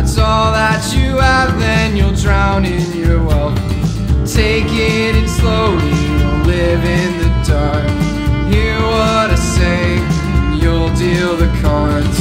that's all that you have, then you'll drown in your wealth. Take it in slowly, don't live in the dark. Hear what I say, and you'll deal the cards.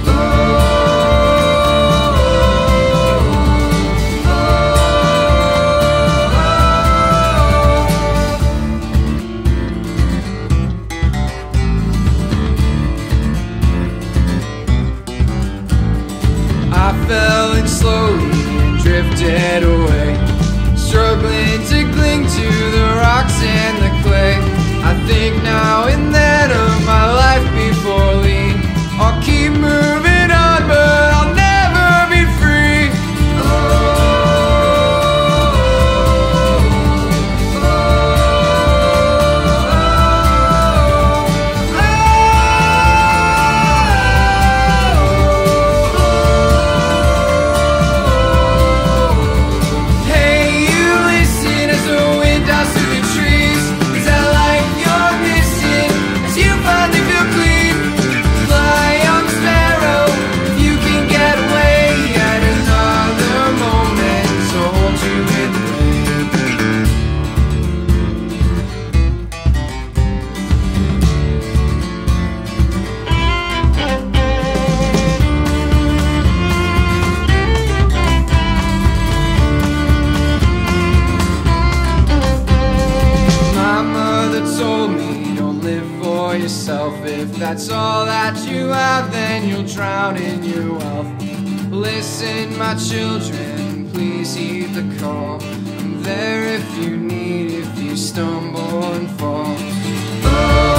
I fell in slowly and drifted away, struggling to cling to the rocks and the clay. I think now and then of my life before lean. I'll keep moving on, but I'll never be free. Yourself. If that's all that you have, then you'll drown in your wealth. Listen, my children, please heed the call. I'm there if you need, if you stumble and fall.